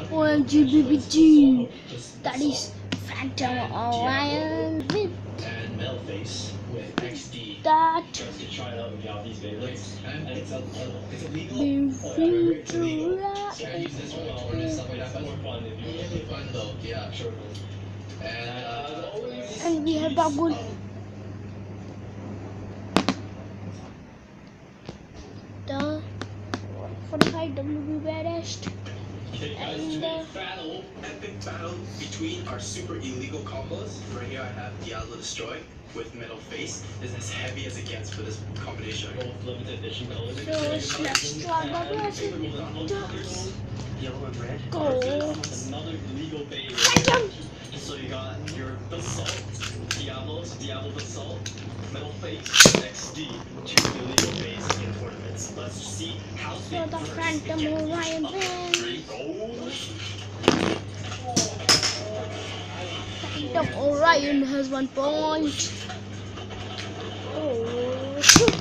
OMG BBG, that is Phantom Orion with and Metal Face with XD. that Just to try it out and get all these favorites. And it's illegal. being free to So I use this for like tournaments and stuff like that. That's more fun if you really fun though. Yeah, sure. and we have Babul. The 45 WB baddest. And epic battle between our super illegal combos. Right here I have Diablo Destroy with Metal Face. This is as heavy as it gets for this combination. both limited edition colors. So let's try Yellow and red. Gold. Another legal favorite. Phantom. So you got your Basalt, Diablo Basalt, Metal Face, XD, two illegal bases in tournaments. Let's see how So the Phantom Orion wins. Phantom Orion has 1 point. Oh, shoot.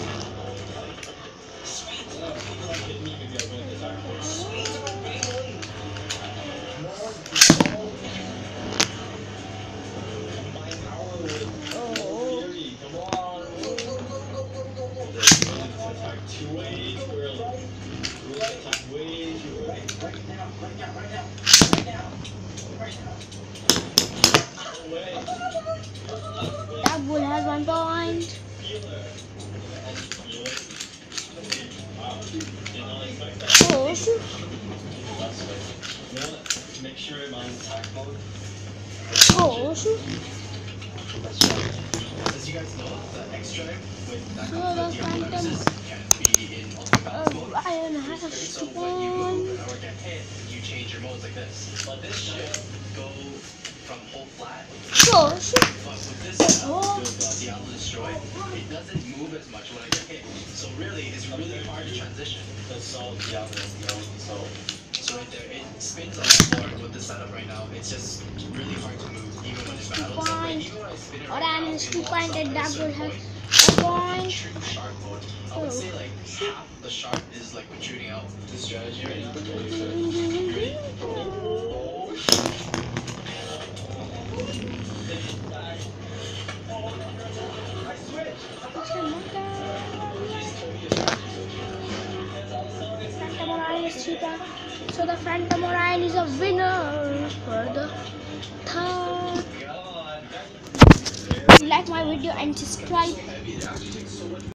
That bull has 1 point. Oh, shoot. Make sure I'm on attack mode. Oh, shoot. As you guys know, the X drive with that So comes the with Diablo Phantom Nemesis can be in ultimate balance mode. Orion has So 2 when you move points. or get hit, you change your modes like this. But this should go from hold flat. Oh, shoot. But with this setup, with Diablo Destroy, it doesn't move as much when I get hit. So really, it's really hard to transition. Assault, Diablo, Assault. So right there, it spins a lot more with the setup right now. It's just really hard to move, even when it's battles. Like, even when I spin it right Orion now, has it 2 locks points up and at a that certain bull has point. 1 point. True shark mode. I would say like half the shark is like protruding out. This strategy right now. Phantom Orion is cheaper. So the Phantom Orion is a winner for the third. Like my video and subscribe.